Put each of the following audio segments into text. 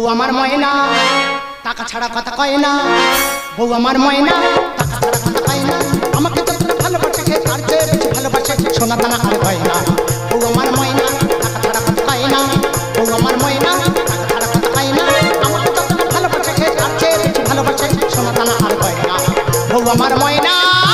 আমার ময়না টাকা ছাড়া কথা কয় না, বউ আমার ময়না টাকা ছাড়া কথা কয় না, আমাকে যতটা ভালোবাসে সে তার চেয়ে বেশি ভালোবাসে সোনা দানা আর হয় না। বউ আমার ময়না টাকা ছাড়া কথা কয় না, বউ আমার ময়না টাকা ছাড়া কথা কয় না, আমাকে যতটা ভালোবাসে সে তার চেয়ে বেশি ভালোবাসে সোনা দানা আর হয় না। বউ আমার ময়না।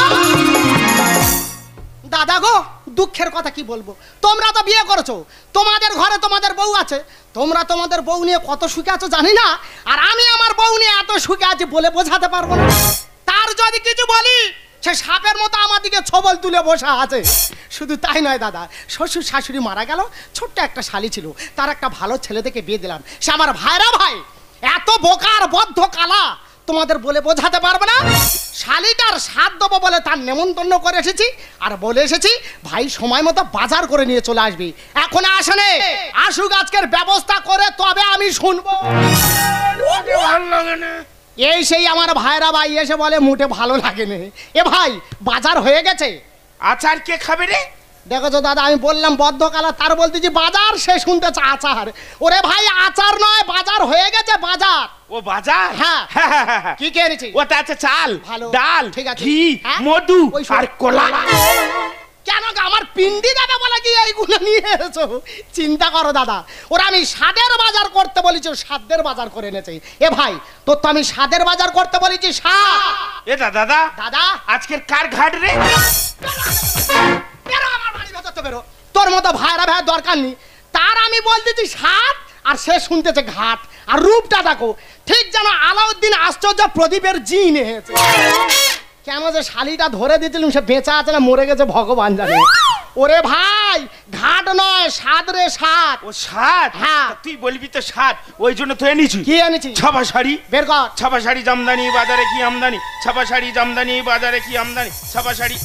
দাদা গো, দুঃখের কথা কি বলবো, তোমরা তো বিয়ে করেছো, তোমাদের ঘরে তোমাদের বউ আছে, তোমরা তোমাদের বউ নিয়ে কত সুখে আছো জানি না, আর আমি আমার বউ নিয়ে এত সুখে আছি বলে বোঝাতে পারবো না। তার যদি কিছু বলি সে সাপের মতো আমার দিকে ছবল তুলে বসে আছে। শুধু তাই নয় দাদা, শ্বশুর শাশুড়ি মারা গেল, ছোট্ট একটা শালি ছিল, তার একটা ভালো ছেলে থেকে বিয়ে দিলাম, সে আমার ভাইরা ভাই, এত বোকার বদ্ধ কালা তোমাদের বলে বোঝাতে পারবে না। শালিটার স্বাদ দেবো বলে তার নেমন্তন্ন করে এসেছি, আর বলে এসেছি ভাই সময় মতো বাজার করে নিয়ে চলে আসবি। এখন আসেনে, আসুক আজকের ব্যবস্থা করে তবে আমি শুনবো। ভালো লাগে না এই সেই আমার ভাইরা ভাই এসে বলে মুটে ভালো লাগে না। এ ভাই বাজার হয়ে গেছে। আচার কে খাবে রে? দেখো তো দাদা, আমি বললাম বদ্ধকালা, তার বলতেছি বাজার, সে শুনতেছে আচার। ওরে ভাই আচার নয়, বাজার হয়ে গেছে, বাজার। ও বাজার? হ্যাঁ। কি কে এনেছি? ওটা আছে চাল, ভালো, ডাল, ঠিক আছে, ঘি, হ্যাঁ? মধু ওই আর কলা। কেন আমার পিন্ডি দাদা বলে কি এইগুলো নিয়ে এসেছো? চিন্তা করো দাদা, ওরা আমি স্বাদের বাজার করতে বলেছি, স্বাদের বাজার করে এনেছে। এ ভাই তোর তো আমি স্বাদের বাজার করতে বলেছি, স্বাদ। এ দাদা দাদা আজকের কার ঘাট রে? তোর মতো ভাইরা ভাইয়ের দরকার নেই, তার আমি বলতেছি স্বাদ আর সে শুনতেছে ঘাট। আর রূপটা দেখো ঠিক যেন আলাউদ্দিন আশ্চর্য প্রদীপের জিন হয়েছে। কেন যে শালিটা ধরে দিয়েছিলাম সে বেঁচে আছে না মরে গেছে ভগবান জানে। ওরে ভাই ঘাট নয়, স্বাদ রে, স্বাদ। ও স্বাদ? হ্যাঁ। তুই বলবি তো স্বাদ, ওই জন্য তো এনেছি। কি এনেছি? ছাপা শাড়ি। বের কর। ছাপা শাড়ি জামদানি, বাজারে কি আমদানি, ছাপা শাড়ি জামদানি, বাজারে কি আমদানি, ছাপা শাড়ি।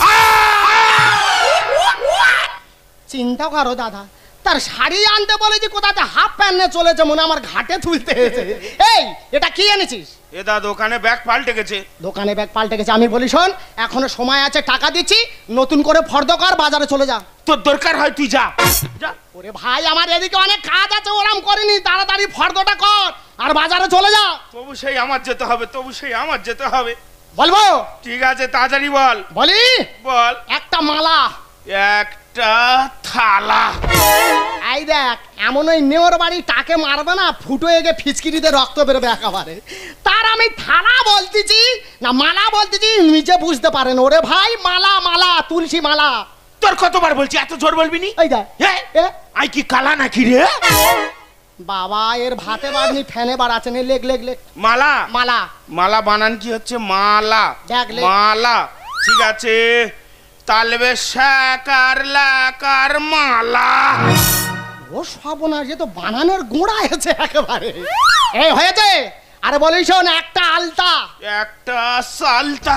চিন্তা করো দাদা, তার শাড়ি আনতে বলেছি, কোথাতে হাফ প্যান্ট নিয়ে চলেছে, মনে আমার ঘাটে তুলতে হয়েছে। এই এটা কি এনেছিস? এ দা দোকানে ব্যাগ পাল্টে গেছে। দোকানে ব্যাগ পাল্টে গেছে? আমি বলি শোন, এখনো সময় আছে, টাকা দিচ্ছি, নতুন করে ফর্দ কর, বাজারে চলে যা। তোর দরকার হয় তুই যা। ওরে ভাই আমার এদিকে অনেক কাজ আছে, ওরাম করিনি, তাড়াতাড়ি ফর্দটা কর আর বাজারে চলে যা। তবু সেই আমার যেতে হবে, তবু সেই আমার যেতে হবে। বলবো? ঠিক আছে তাড়াতাড়ি বল। বলি বল। একটা মালা, একটা থালা। এই দেখ, এমন ওই নেওয়ার বাড়ি টাকে মারবে না, ফুটো এগে ফিচকিরিতে রক্ত বেরোবে একেবারে। তার আমি থালা বলতেছি না মালা বলতেছি, নিজে বুঝতে পারেন। ওরে ভাই মালা, মালা, তুলসী মালা। তোর কতবার বলছি এত জোর বলবি নি? এই দেখ, আই কি কালা নাকি রে? বাবা এর ভাতে বাড়নি ফ্যানে বাড়াচ্ছে না, লেগ লেগ লেগ। মালা, মালা, মালা বানান কি হচ্ছে? মালা, মালা। ঠিক আছে, তালবে শাকার লাকার মালা। ও সর্বনাশ, এ তো বানানোর গোড়া আছে একেবারে। এই হয়েছে? আরে বলিস শোন, একটা আলতা, একটা সালতা।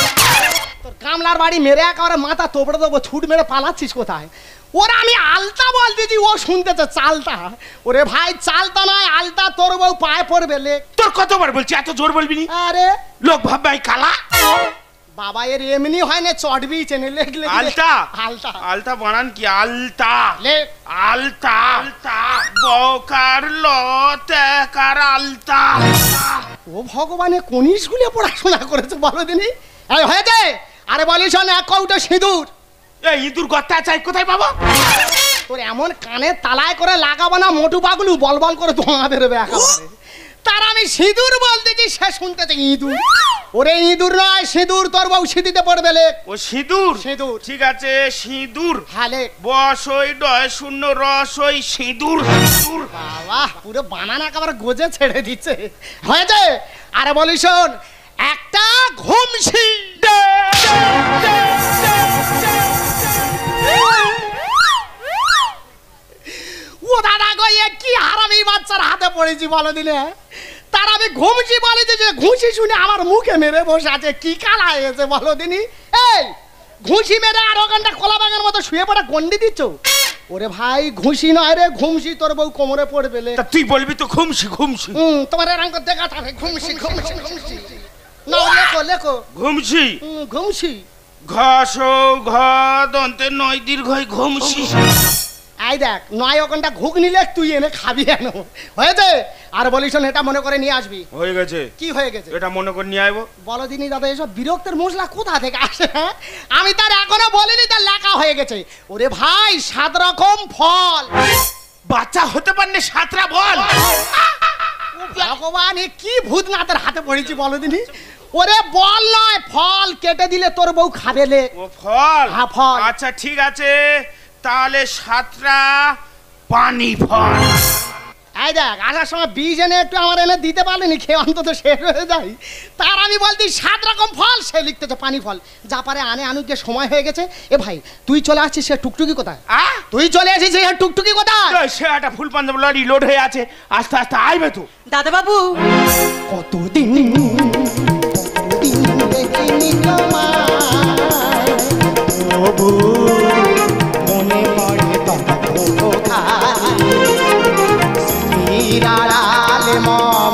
তোর কামলার বাড়ি মেরে একেবারে মাথা তোবড়ে দেবো, ছুট মেরে পালাচ্ছিস কোথায়? ওরা আমি আলতা বলতেছি, ও শুনতেছে চালতা। ওরে ভাই চালতা নয় আলতা, তোর বউ পায়ে পড়বে লে। তোর কতবার বলছি এত জোর বলবি নি? আরে লোক ভাববে আমি কালা। বাবা এর এমনি হয় না, চটবি চেনে লেগ লেগ। আলতা, আলতা, আলতা বানান কি? আলতা, লে আলতা, আলতা, বকার লতেকার আলতা। ও ভগবানে কোন স্কুলে পড়াশোনা করেছে বলো দিনি? এই হয়েছে? আরে বলিস না, এক কৌটো সিঁদুর। এই ইঁদুর গর্তা চাই কোথায় পাবো? তোর এমন কানে তালায় করে লাগাবো না, মোটু পাগলু বল বল করে ধোঁয়া বেরোবে একেবারে। তার আমি সিঁদুর বলতেছি, সে শুনতেছে ইঁদুর। ওরে ইঁদুর নয় সিঁদুর, তোর বউ সিঁদিতে পড়বে লে। ও সিঁদুর? সিঁদুর, ঠিক আছে সিঁদুর। হালে বসই ডয় শূন্য রসই সিঁদুর। বাবা পুরো বানানা একেবারে গোজে ছেড়ে দিচ্ছে। হয়েছে? আরে বলি শোন, একটা ঘুমসি। ও দাদা গো, এ কি হারামি বাচ্চার হাতে পড়েছি বলো দিনে। তার আমি ঘুমসি বলেছি, যে ঘুষি শুনে আমার মুখে মেরে বসে আছে, কি কালা হয়েছে বলো দিনি। এই ঘুষি মেরে আর ওখানটা কলা বাগানের মতো শুয়ে পড়া গন্ডি দিচ্ছ। ওরে ভাই ঘুষি নয় রে, ঘুমসি, তোর বউ কোমরে পড়বে। তুই বলবি তো ঘুমসি ঘুমসি। তোমার এরকম করতে দেখা থাকে, ঘুমসি ঘুমসি ঘুমসি। না লেখো লেখো, ঘুমসি, ঘুমসি। ঘ সৌ ঘ দন্তে নয় দীর্ঘই ঘুমসি। এই দেখ 9 ঘন্টা ঘুগ নিলে তুই এনে খাবি কেন হয়েছে আর বলিস না, এটা মনে করে নিয়ে আসবি। হয়ে গেছে। কি হয়ে গেছে? এটা মনে করে নিয়ে আইবো। বলো দিনি দাদা, এসব বিরক্তের মশলা কোথা থেকে আসে? হ্যাঁ আমি তার এখনো বলিনি, তার লেখা হয়ে গেছে। ওরে ভাই 7 রকম ফল। বাচ্চা হতে পারলে 7টা বল। ভগবান, এ কি ভূতনাথের হাতে পড়েছি বলো দিনি। ওরে বল নয়, ফল কেটে দিলে তোর বউ খাবে লে। ও ফল? হ্যাঁ ফল। আচ্ছা ঠিক আছে, তাহলে 7টা পানি ফল। এই দেখ, আসার সময় বীজ এনে একটু আমার এনে দিতে পারলেনি, খেয়ে অন্তত শেষ হয়ে যায়। তার আমি বলছি 7 রকম ফল, সে লিখতেছে পানি ফল। যা পারে আনে আনুক, যে সময় হয়ে গেছে। এ ভাই তুই চলে আসছিস, সে টুকটুকি কোথায়? তুই চলে আসিস, সে টুকটুকি কোথায়? সে একটা ফুল পাঞ্জাব লরি লোড হয়ে আছে, আস্তে আস্তে আইবে তো। দাদা বাবু, কতদিন দেখিনি তোমায়, তবু মনে পড়ে তবু আড়ালে মম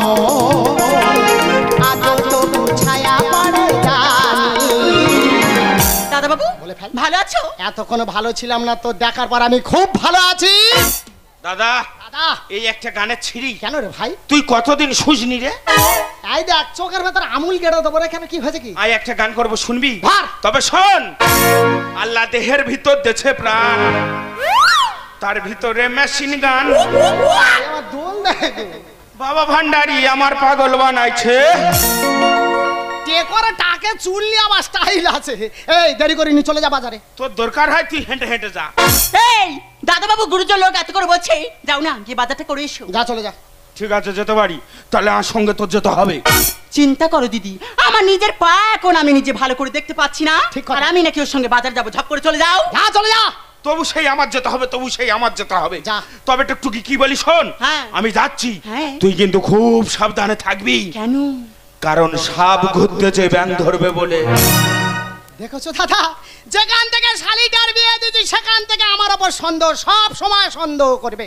আদৌ তবু ছায়া পড়ে জানি। দাদা বাবু বলে ফেল। ভালো আছো? এতক্ষণ ভালো ছিলাম না, তো দেখার পর আমি খুব ভালো আছি। দাদা দাদা, এই একটা গানের ছিঁড়ি। কেন রে ভাই? তুই কতদিন শুসনি রে? এই দেখ, চোখের ভেতর আমুল গেড়ে দেবো রে। কেন, কি হয়েছে কি? আই একটা গান করবো, শুনবি? ভার। তবে শোন। আল্লাহ দেহের ভিতর দেছে প্রাণ, তার ভিতরে মেশিন গান। আমার দোল দেখ, বাবা ভান্ডারি আমার পাগল বানাইছে। কে করে টাকে চুল নিয়ে আবার স্টাইল আছে। এই দেরি করিনি, চলে যা বাজারে। তোর দরকার হয় তুই হেঁটে হেঁটে যা। এই দাদা বাবু, গুরুজন লোক এত করে বলছে, যাও না গিয়ে বাজারটা করে এসো। যা, চলে যা। ঠিক আছে যেতে পারি, তাহলে আমার সঙ্গে তোর যেতে হবে। চিন্তা করো দিদি, আমার নিজের পা এখন আমি নিজে ভালো করে দেখতে পাচ্ছি না, ঠিক কথা। আর আমি নাকি ওর সঙ্গে বাজার যাবো? ঝপ করে চলে যাও। যা, চলে যা। তবু সেই আমার যেতে হবে, তবু সেই আমার যেতে হবে। যা। তবে টুকটুকি কি বলি শোন। হ্যাঁ। আমি যাচ্ছি, হ্যাঁ। তুই কিন্তু খুব সাবধানে থাকবি। কেন? কারণ সাপ ঘুরতেছে ব্যাং ধরবে বলে। দেখেছো দাদা, যেখান থেকে শালিকার বিয়ে দিচ্ছি সেখান থেকে আমার ওপর সন্দেহ, সব সময় সন্দেহ করবে।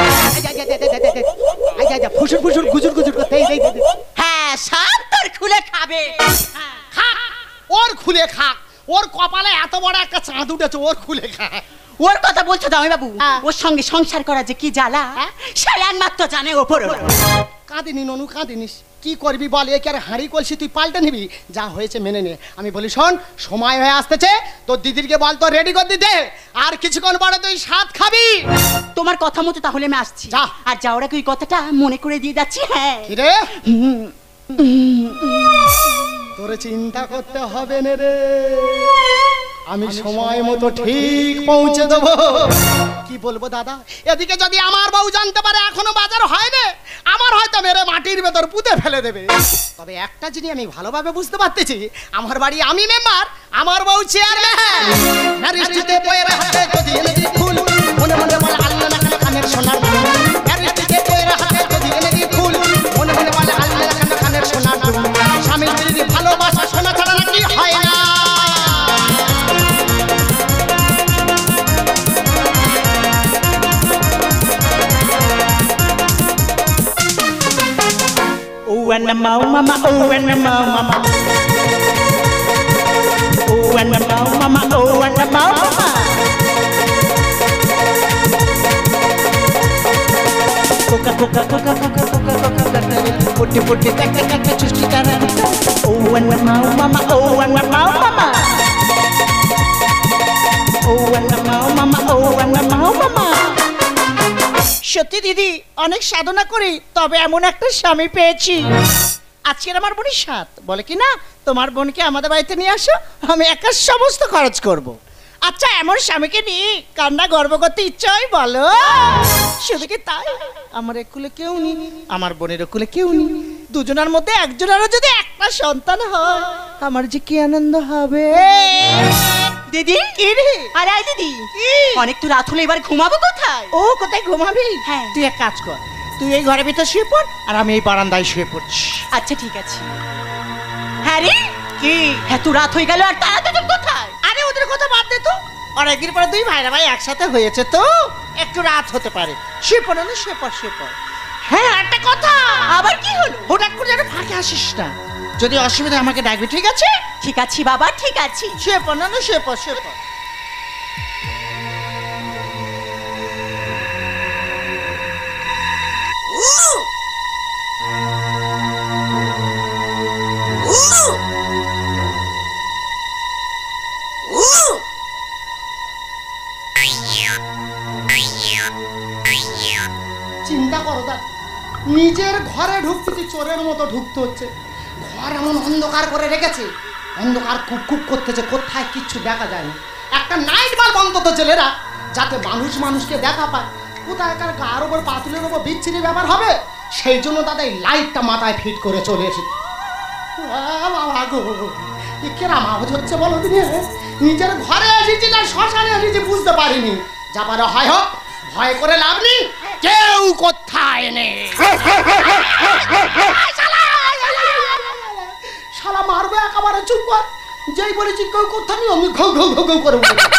ফুসুর ফুসুর গুজুর গুজুর করতে হ্যাঁ, সাপ তোর খুলে খাবে। খাক, ওর খুলে খাক। ওর কপালে এত বড় একটা চাঁদ উঠেছে, ওর খুলে খাক। ওর কথা বলছো দামি বাবু? হ্যাঁ। ওর সঙ্গে সংসার করা যে কি জ্বালা, সে একমাত্র জানে ওপর। কাঁদিনি ননু, কাঁদিনিস। কি করবি বল, এ কি আর হাঁড়ি কলসি তুই পাল্টে নিবি? যা হয়েছে মেনে নে। আমি বলি শোন, সময় হয়ে আসতেছে, তোর দিদিরকে বল তো রেডি করে দিতে। আর কিছুক্ষণ পরে তুই সাত খাবি। তোমার কথা মতো তাহলে আমি আসছি। যা। আর যাওয়ার আগে ওই কথাটা মনে করে দিয়ে যাচ্ছি। হ্যাঁ। কি রে? তোরে চিন্তা করতে হবে না রে, আমি সময় মতো ঠিক পৌঁছে দেবো। কি বলবো দাদা, এদিকে যদি আমার বউ জানতে পারে এখনো বাজার হয় না, আমার হয়তো মেরে মাটির ভেতর পুঁতে ফেলে দেবে। তবে একটা জিনিস আমি ভালোভাবে বুঝতে পারতেছি, আমার বাড়ি আমি মেম্বার, আমার বউ চেয়ারম্যান। ম্যারিস্টিতে পয়রা হাতে যদি এনে দিই ফুল, মনে মনে বলে আল্লাহ না কানের সোনার দুল। ম্যারিস্টিতে পয়রা হাতে যদি এনে দিই ফুল, মনে মনে বলে আল্লাহ না কানের সোনার দুল। স্বামী স্ত্রীর ভালোবাসা সোনা ছাড়া নাকি হয় না। Oh and a mau mama, oh and a mau mama, oh and a mau mama, oh and a mau mama. Coca coca coca coca coca coca coca, putti putti taka taka chusti tara. Oh and a mau mama, oh and a mau mama, oh and a mau mama, oh and a mau mama. সত্যি দিদি, অনেক সাধনা করি তবে এমন একটা স্বামী পেয়েছি। আজকের আমার বোনের সাথ বলে কি না, তোমার বোনকে আমাদের বাড়িতে নিয়ে আসো, আমি একা সমস্ত খরচ করব। আচ্ছা, এমন স্বামীকে নিয়ে কান্না গর্ব করতে ইচ্ছা হয় বলো? শুধু কি তাই, আমার একুলে কেউ নেই, আমার বোনের একুলে কেউ নেই, দুজনের মধ্যে একজনেরও যদি একটা সন্তান হয়, আমার যে কি আনন্দ হবে। দিদি, কি রে? আরে আয় দিদি, অনেক তো রাত হলে এবার ঘুমাবো কোথায়? ও কোথায় ঘুমাবি? হ্যাঁ। তুই এক কাজ কর, তুই এই ঘরের ভিতর শুয়ে পড় আর আমি এই বারান্দায় শুয়ে পড়ছি। আচ্ছা ঠিক আছে। হ্যাঁ রে, কি? এত রাত হয়ে গেল আর তারা দুজন কোথায়? আরে ওদের কথা বাদ দে তো, অনেকদিন পরে দুই ভাইরা ভাই একসাথে হয়েছে তো একটু রাত হতে পারে। শুয়ে পড় না, শুয়ে পড় শুয়ে পড়। হ্যাঁ, একটা কথা, আবার কি হলো? হঠাৎ করে যেন ফাঁকে আসিস না, যদি অসুবিধা আমাকে ডাকবি, ঠিক আছে? ঠিক আছে বাবা, ঠিক আছে। শুয়ে পড় না, শুয়ে পড় শুয়ে পড়। চিন্তা করো দাদা, নিজের ঘরে ঢুকতেছি চোরের মতো ঢুকতে হচ্ছে। ঘর এমন অন্ধকার করে রেখেছে, অন্ধকার কুপ করতেছে, কোথায় কিচ্ছু দেখা যায় না। একটা নাইট বাল্ব অন্তত ছেলেরা, যাতে মানুষ মানুষকে দেখা পায়। কোথায় কার গার ওপর পাতুলের ওপর বিচ্ছিরি ব্যাপার হবে, সেই জন্য দাদা এই লাইটটা মাথায় ফিট করে চলে এসেছে। বাবা গো, কেরাম আওয়াজ হচ্ছে বলো দিদি? নিজের ঘরে এসেছি না শ্মশানে এসেছি বুঝতে পারিনি। যা পারো হয় হোক, ভয় করে লাভ নেই, কেউ কোথায় নেই। শালা মারবে একেবারে, চুপ কর। যেই বলেছি কেউ কোথায় নেই, আমি ঘৌ ঘৌ ঘৌ ঘৌ করে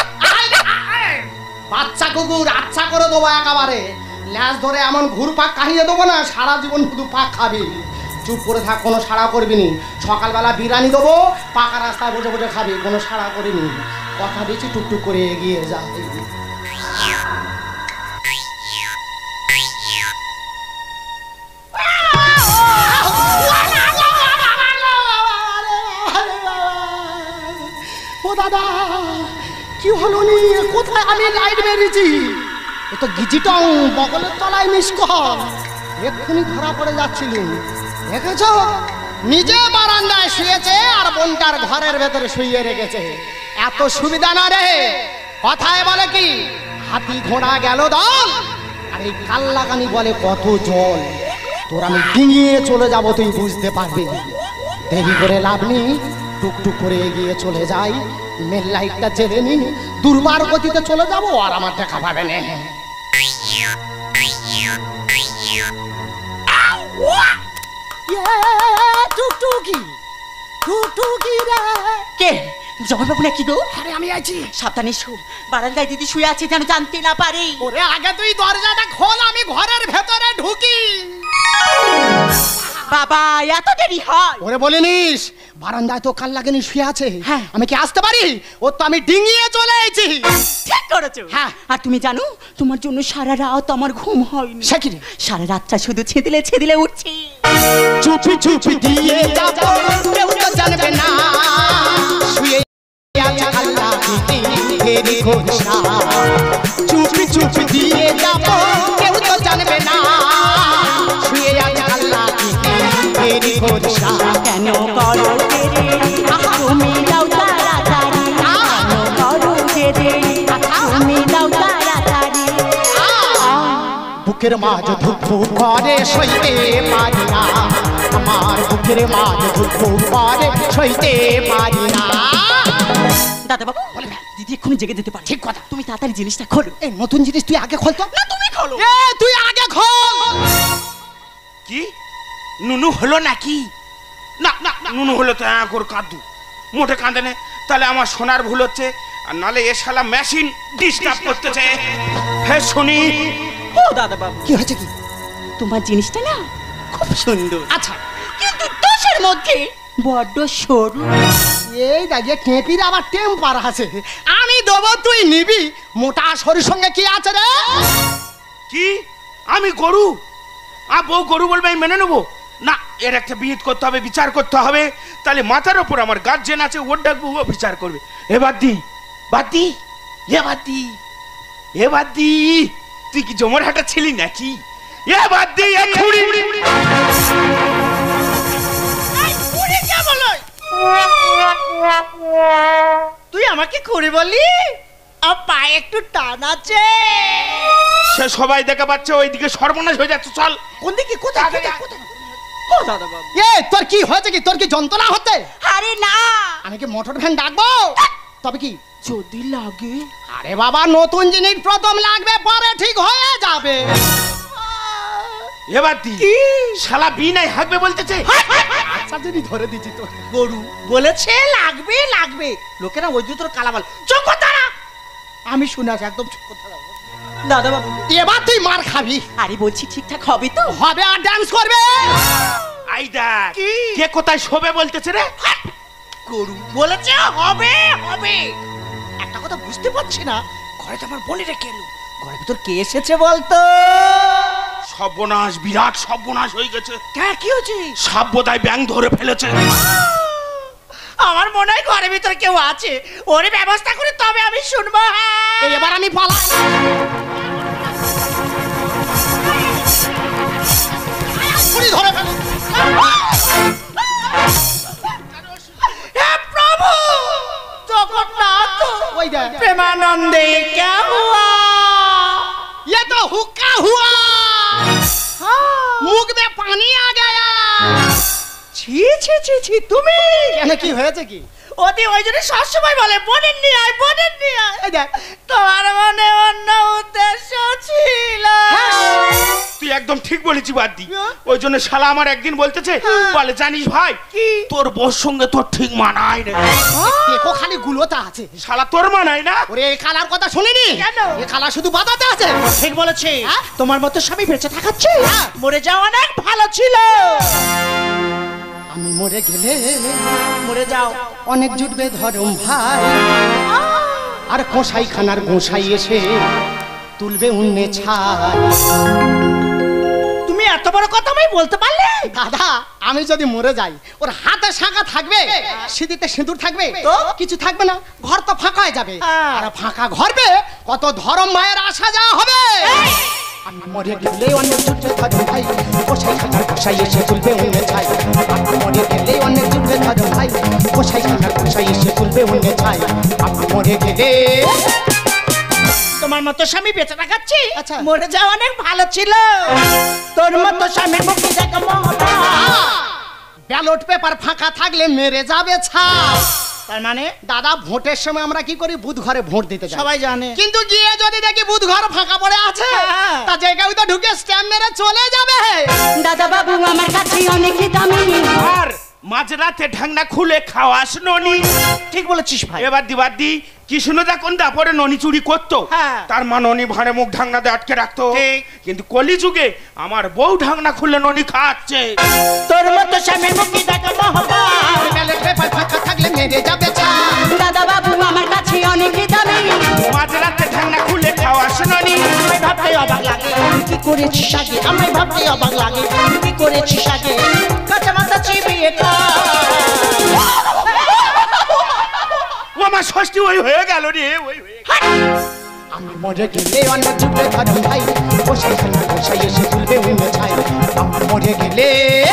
বাচ্চা কুকুর আচ্ছা করে দেবো একেবারে। ল্যাস ধরে এমন ঘুরপাক কাহিয়ে দেবো না, সারা জীবন শুধু পাক খাবি। চুপ করে থাক, কোনো সাড়া করবি নি। সকালবেলা বিরিয়ানি দেবো, পাকা রাস্তায় বসে বসে খাবি, কোনো সাড়া করিনি। কথা দিচ্ছি, টুকটুক করে এগিয়ে যা। ও দাদা, কি হলো নি? কোথায় আমি লাইট মেরেছি? এ তো গিজিটং বগলের তলায় মিস কর, এক্ষুনি ধরা পড়ে যাচ্ছিলুম। দেখেছ, নিজে বারান্দায় শুয়েছে আর বোনটার ঘরের ভেতরে শুয়ে রেখেছে। এত সুবিধা না রে। কথায় বলে কি, হাতি ঘোড়া গেল দল, আর এই কাল্লাকানি বলে কত জল। তোর আমি ডিঙিয়ে চলে যাব, তুই বুঝতে পারবি। দেরি করে লাভ নেই, টুকটুক করে এগিয়ে চলে যাই। মেন লাইটটা জেলে নি, দুর্বার গতিতে চলে যাব, আর আমার দেখা পাবে না। টুকটুকি টুকটুকি রে। কে? জয়বাবু নাকি গো? আরে আমি আছি। সাবধানে শো, বারান্দায় দিদি শুয়ে আছে যেন জানতে না পারে। ওরে আগে তুই দরজাটা খোল, আমি ঘরের ভেতরে ঢুকি। বাবা এত দেরি হয়? ওরে বলিনিস, বারান্দায় তো কাল লাগেনি শুয়ে আছে। হ্যাঁ। আমি কি আসতে পারি? ও তো আমি ডিঙিয়ে চলে এসেছি। ঠিক করেছো। হ্যাঁ। আর তুমি জানো, তোমার জন্য সারা রাত আমার ঘুম হয়নি। সে কি রে? সারা রাতটা শুধু ছেদিলে ছেদিলে উঠছি। চুপি চুপি দিয়ে যাব, কেউ তো জানবে না। শুয়ে আছে আল্লাহ দিদি, দেরি করিস না। চুপি চুপি দিয়ে যাব, কেউ তো জানবে না। শুয়ে আছে আল্লাহ দিদি, দেরি করিস না। কেন করো দেরি, তুমি দাও তাড়াতাড়ি। কেন করো দেরি, তুমি দাও তাড়াতাড়ি। বুকের মাঝ ধুকফুক করে সইতে পারি না, আমার বুকের মাঝ ধুকফুক করে সইতে পারি না। দাদা বাবু, দিদি এক্ষুনি জেগে যেতে পারে। ঠিক কথা। তুমি তাড়াতাড়ি জিনিসটা খোলো। এই নতুন জিনিস তুই আগে খোল তো। না তুমি খোলো। এ তুই আগে খোল। কি নুনু হলো নাকি? না না না, নুনু হলো তো করে কাঁদু, মোটে কাঁদে নে। তাহলে আমার সোনার ভুল হচ্ছে, আর নালে এ শালা মেশিন ডিস্টার্ব করতেছে। হে শুনি। ও দাদা বাবু, কি হয়েছে কি? তোমার জিনিসটা না খুব সুন্দর, আচ্ছা, কিন্তু দোষের মধ্যে বড্ড সরু। এই দাঁড়িয়ে কেঁপির আবার টেম্পার আছে। আমি দেবো, তুই নিবি। মোটা শরীর সঙ্গে কি আছে রে? কি আমি গরু? আর বউ গরু বলবে আমি মেনে নেবো না? এর একটা বিহিত করতে হবে, বিচার করতে হবে। তাহলে মাথার ওপর আমার গার্জেন আছে, ওর ডাকবো, ও বিচার করবে। এবার দি বাদ দি, এবার দি, এবার দি। তুই কি জমর হাটা ছিলি নাকি? এবার দি এক্ষুনি। তুই আমাকে করে বললি? আর পায়ে একটু টান আছে। সে সবাই দেখা পাচ্ছে, ওইদিকে সর্বনাশ হয়ে যাচ্ছে। চল। কোন দিকে? কোথায় কোথায়? ও দাদা বাবু, এ তোর কি হয়েছে কি? তোর কি যন্ত্রণা হচ্ছে? আরে না, আমি কি মোটর ভ্যান ডাকবো? তবে কি? যদি লাগে। আরে বাবা, নতুন জিনিস প্রথম লাগবে, পরে ঠিক হয়ে যাবে। এবার দি। শালা বি নাই হাঁকবে বলতেছে। আচ্ছা যদি ধরে দিচ্ছি তো। গরু বলেছে লাগবে লাগবে, লোকেরা ওই জুতোর কালাবাল। চোখ তারা, আমি শুনে আসি, একদম চোখ তারা। দাদা বাবু, এবার তুই মার খাবি। আরে বলছি ঠিকঠাক হবে তো? হবে, আর ডান্স করবে। আই দেখ কে কোথায় শোবে বলতেছে রে। গরু বলেছে হবে হবে। একটা কথা বুঝতে পারছি না, ঘরে তো আমার বোনে রেখে এলো, ঘরের ভিতর কে এসেছে বলতো? সর্বনাশ, বিরাট সর্বনাশ হয়ে গেছে। কি হয়েছে? সাপ বোধহয় ব্যাং ধরে ফেলেছে। আমার মনে হয় ঘরের ভিতরে কেউ আছে, ওরে ব্যবস্থা করে তবে আমি শুনবো। এবার আমি পালাই। ছি ছি ছি তুমি কেন কি হয়েছে কি? ওদি ওই জন্য সবসময় বলে বোনের নিয়ে আয় বোনের নিয়ে আয়। এই দেখ, তোমার মনে অন্য উদ্দেশ্য ছিল। তুই একদম ঠিক বলেছি বাদ্দি। ওই জন্য শালা আমার একদিন বলতেছে, বলে জানিস ভাই কি? তোর বোর সঙ্গে তোর ঠিক মানায় না। দেখো খালি গুলোতে আছে। শালা তোর মানায় না। ওরে এই খালার কথা শুনিনি? কেন? এই খালা শুধু বাদাতে আছে। ঠিক বলেছে। হ্যাঁ? তোমার মতো স্বামী বেঁচে থাকাচ্ছে হ্যাঁ। মরে যাওয়া অনেক ভালো ছিল। আমি মরে গেলে মরে যাও। অনেক জুটবে ধরম ভাই, আর গোসাই খানার গোসাই এসে তুলবে উন্নে ছাই। তুমি এত বড় কথা আমি বলতে পারলে? দাদা আমি যদি মরে যাই, ওর হাতে শাঁখা থাকবে, সিঁথিতে সিঁদুর থাকবে, তো? কিছু থাকবে না, ঘর তো ফাঁকা হয়ে যাবে। হ্যাঁ। আর ফাঁকা ঘরবে কত ধরম মায়ের আসা যাওয়া হবে। আমি মরে গেলে অনেক জুটবে ধরম ভাই, গোসাই খানার গোসাই এসে তুলবে উন্নে ছাই। আমি মরে গেলে অনেক জুটবে ধরম ভাই, গোসাই খানার গোসাই এসে তুলবে উন্নে ছাই। আমি মরে গেলে তোমার মতো স্বামী বেঁচে থাকাচ্ছি আচ্ছা। মরে যাওয়া অনেক ভালো ছিল। তোর মতো স্বামীর মুখে দেখা মহতা। ব্যালট পেপার ফাঁকা থাকলে মেরে যাবে ছাপ। তার মানে দাদা ভোটের সময় আমরা কি করি, বুথ ঘরে ভোট দিতে যাই। সবাই জানে। কিন্তু গিয়ে যদি দেখি বুথ ঘর ফাঁকা পড়ে আছে, হ্যাঁ। তা জায়গায় তো ঢুকে স্ট্যাম্প মেরে চলে যাবে। দাদা বাবু আমার কাছে অনেক দামি। আর মাঝরাতে ঢাকনা খুলে খাওয়াস ননি। ঠিক বলেছিস ভাই। এবার দিবাদি কৃষ্ণদা কোন দাপরে ননি চুরি করতো, হ্যাঁ। তার মা ননি ভাঁড়ে মুখ ঢাকনা দিয়ে আটকে রাখতো। ঠিক। কিন্তু কলি যুগে আমার বউ ঢাকনা খুলে ননি খাচ্ছে। তোর মতো স্বামীর মুখে দেখা মহতা। ব্যালট পেপার ফাঁকা থাকলে মেরে যাবে ছাপ। দাদা বাবু আমার কাছে অনেক দামি। মাঝরাতে ঢাকনা খুলে খাওয়াস ননি। আমায় ভাবতে অবাক লাগে তুই কি করেছিস আগে। আমায় ভাবতে অবাক লাগে তুই কি করেছিস আগে। কাঁচা মাথা চিবিয়ে খা। ও আমার ষষ্ঠী ওই হয়ে গেল রে, ওই হয়ে গেল। আমি মরে গেলে অনেক জুটবে ধরম ভাই, গোসাই খানার গোসাই এসে তুলবে উন্নে ছাই। আমি মরে গেলে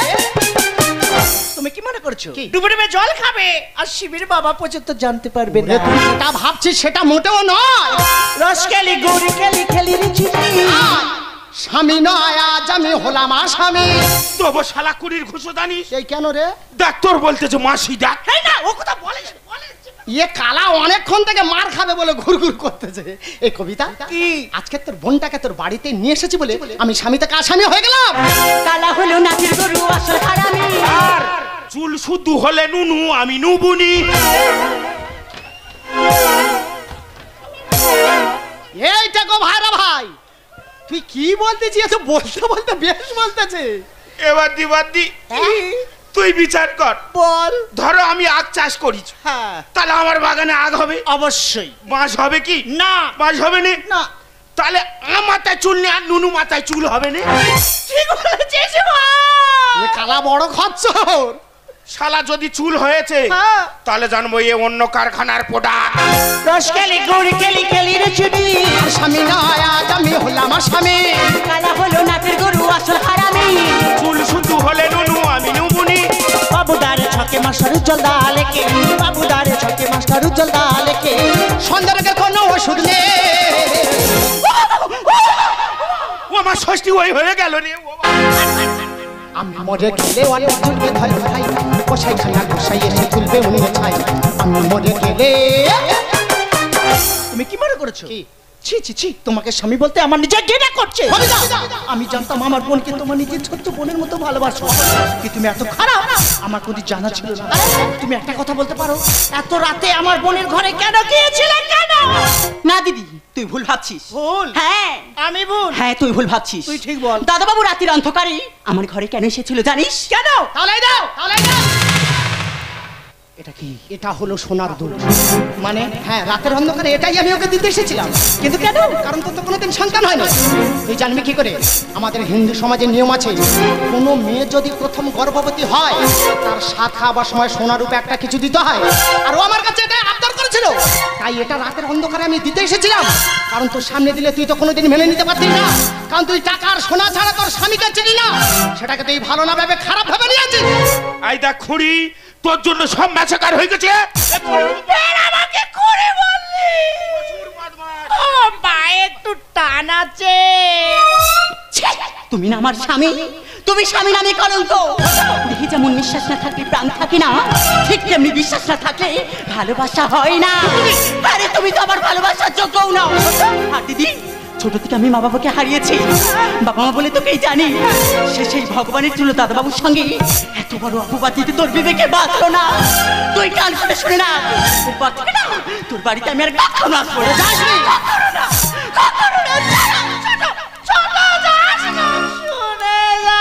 তুমি কি মনে করছো কি? ডুবে ডুবে জল খাবে আর শিবির বাবা পর্যন্ত জানতে পারবে ওরে না। তুই যেটা ভাবছিস সেটা মোটেও নয়। রস খেলি গৌরি খেলি খেলি রিচি। স্বামী নয় আজ আমি হলাম আসামি। তবু শালা কুড়ির ঘুষো জানিস। এই কেন রে? দেখ তোর বলতেছে মাসি দেখ। এই না ও কথা বলিস বলিস। ইয়ে কালা অনেকক্ষণ থেকে মার খাবে বলে ঘুরঘুর করতেছে। এই কবিতা কি? আজকে তোর বোনটাকে তোর বাড়িতে নিয়ে এসেছি বলে আমি স্বামী থেকে আসামি হয়ে গেলাম। কালা হলো নাচের গরু আসল হারামি। আর চুল শুদ্ধ হলে নুনু আমি নুবুনি। এইটা গো ভাইরা ভাই, তুই কি বলতেছি? এত বলতে বলতে বেশ বলতেছে। এবার দিবাদি তুই বিচার কর। বল। ধরো আমি আখ চাষ করি, হ্যাঁ তাহলে আমার বাগানে আখ হবে, অবশ্যই। বাঁশ হবে কি? না বাঁশ হবে না। না তাহলে আমার মাথায় চুল নেই আর নুনু মাথায় চুল হবে না। ঠিক বলেছিস এ কালা বড় খচ্চর। শালা যদি চুল হয়েছে হ্যাঁ। তাহলে জানবো এ অন্য কারখানার প্রোডাক্ট। রস খেলি গৌরি খেলি খেলি রিচি। আর স্বামী নয় আজ আমি হলাম আসামি। কালা হলো নাচের গরু আসল হারামি। চুল শুদ্ধ হলে নুনু আমি নুবুনি। বাবুদারে ছকে মাস্টার উজ্জ্বল দালেকে। বাবুদারে ছকে মাস্টার উজ্জ্বল দালেকে। সন্দেহের কোনো ওষুধ নেই। ও আমার ষষ্ঠী ওই হয়ে গেল রে। ও বাবা। আমি মরে গেলে অনেক জুটবে ধরম ভাই, গোসাই খানার গোসাই এসে তুলবে উন্নে ছাই। আমি মরে গেলে তুমি কি মনে করেছো? কি? ছি ছি ছি তোমাকে স্বামী বলতে আমার নিজে ঘৃণা করছে। আমি জানতাম আমার বোনকে তোমার নিজের ছোট্ট বোনের মতো ভালোবাসো, কি তুমি এত খারাপ আমার কোনো জানা ছিল না। তুমি একটা কথা বলতে পারো এত রাতে আমার বোনের ঘরে কেন গিয়েছিলে? কেন? না দিদি তুই ভুল ভাবছিস। ভুল? হ্যাঁ আমি ভুল? হ্যাঁ তুই ভুল ভাবছিস। তুই ঠিক বল। দাদা বাবু রাতের অন্ধকারে আমার ঘরে কেন এসেছিল জানিস? কেন? তাহলে দাও, তাহলে দাও। এটা কি? এটা হলো সোনার দুল। মানে হ্যাঁ, রাতের অন্ধকারে এটাই আমি ওকে দিতে এসেছিলাম। কিন্তু কেন? কারণ তোর তো কোনোদিন সন্তান হয় না। তুই জানবি কি করে? আমাদের হিন্দু সমাজে নিয়ম আছে, কোনো মেয়ে যদি প্রথম গর্ভবতী হয় তার সাত খাবার সময় সোনা রূপে একটা কিছু দিতে হয়। আর ও আমার কাছে এটা আবদার করেছিল, তাই এটা রাতের অন্ধকারে আমি দিতে এসেছিলাম। কারণ তোর সামনে দিলে তুই তো কোনোদিন মেনে নিতে পারতি না, কারণ তুই টাকা আর সোনা ছাড়া তোর স্বামীকে চিনি না। সেটাকে তুই ভালো না ভেবে খারাপ ভেবে নিয়েছিস। আই দেখ খুঁড়ি, তোর জন্য সব ম্যাচাকার হয়ে গেছে। আমাকে করে বললি ও পায়ে একটু টান আছে। তুমি না আমার স্বামী, তুমি স্বামী নামে কলঙ্ক। দেখি যেমন নিঃশ্বাস না থাকলে প্রাণ থাকে না, ঠিক তেমনি বিশ্বাস না থাকলে ভালোবাসা হয় না। আরে তুমি তো আমার ভালোবাসার যোগ্যও নাও। আর দিদি, ছোট থেকে আমি মা বাবাকে হারিয়েছি, বাবা মা বলে তোকেই জানি। সে সেই ভগবানের জন্য দাদাবাবুর সঙ্গে এত বড় অপবাদ দিতে তোর বিবেকে বাঁচলো না। তুই কান করে শুনে না, এরপর থেকে না তোর বাড়িতে আমি আর কখনো আসবো না। যাসনি, কখনো না, কখনো না। ছোট, ছোট, যাস না। শুনে যা।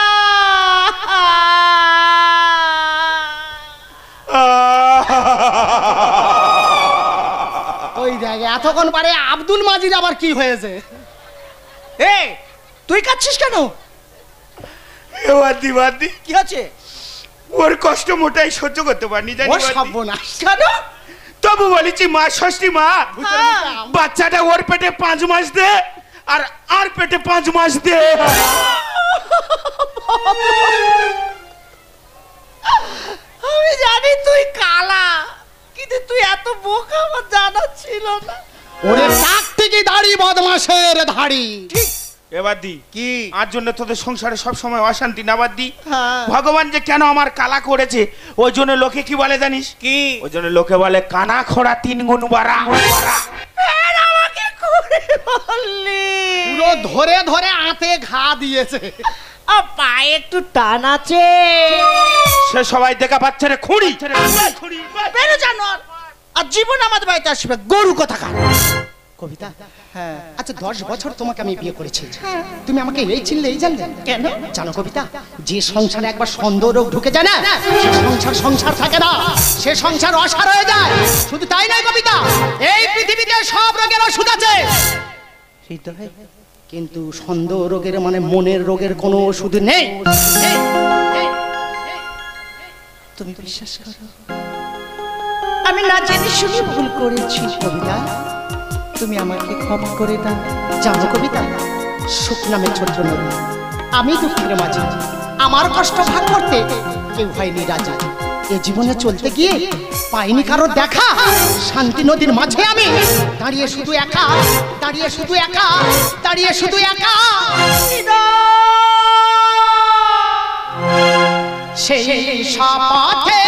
ওই দেখ এতক্ষণ পারে আব্দুল মাজিদ আবার কি হয়েছে? এ তুই কাঁদছিস কেন? এ বাদি বাদি, কি আছে? ওর কষ্ট মোটাই সহ্য করতে পারিনি জানি ও বাদি। সর্বনাশ। কেন? তবু বলেছি মা ষষ্ঠী মা, হ্যাঁ। বাচ্চাটা ওর পেটে 5 মাস দে আর আর পেটে 5 মাস দে। আমি জানি তুই কালা, কিন্তু তুই এত বোকা আমার জানা ছিল না। ওরে টাক থেকে দাড়ি বদমাশের ধাড়ি। এবার দি কি? আর জন্য তোদের সংসারে সব সময় অশান্তি না বাদ দি। হ্যাঁ। ভগবান যে কেন আমার কালা করেছে, ওই জন্য লোকে কি বলে জানিস? কি? ওই জন্য লোকে বলে কানা খোড়া 3 গুণ বাড়া। ফের আমাকে করে বললি? পুরো ধরে ধরে আঁতে ঘা দিয়েছে। পায়ে একটু টান আছে। সে সবাই দেখা পাচ্ছে রে খুঁড়ি। বেরো জানোয়ার, আর জীবন আমাদের বাড়িতে আসবে গরু কোথাকার। কবিতা, হ্যাঁ। আচ্ছা 10 বছর তোমাকে আমি বিয়ে করেছি, তুমি আমাকে এই চিনলে এই জানলে কেন? জানো কবিতা, যে সংসারে একবার সন্দেহ রোগ ঢুকে যায় না, সে সংসার সংসার থাকে না, সে সংসার অসার হয়ে যায়। শুধু তাই নয় কবিতা, এই পৃথিবীতে সব রোগের ওষুধ আছে, কিন্তু সন্দেহ রোগের মানে মনের রোগের কোনো ওষুধ নেই। তুমি বিশ্বাস করো, আমি না জেনে শুনে ভুল করেছি। কবিতা, তুমি আমাকে ক্ষমা করে দাও। জানো কবিতা, সুখ নামে ছোট্ট নদী, আমি দুঃখের মাঝে, আমার কষ্ট ভাগ করতে কেউ হয়নি রাজি। এ জীবনে চলতে গিয়ে পাইনি কারো দেখা, শান্তি নদীর মাঝে আমি দাঁড়িয়ে শুধু একা, দাঁড়িয়ে শুধু একা, দাঁড়িয়ে শুধু একা। সেই সাপথে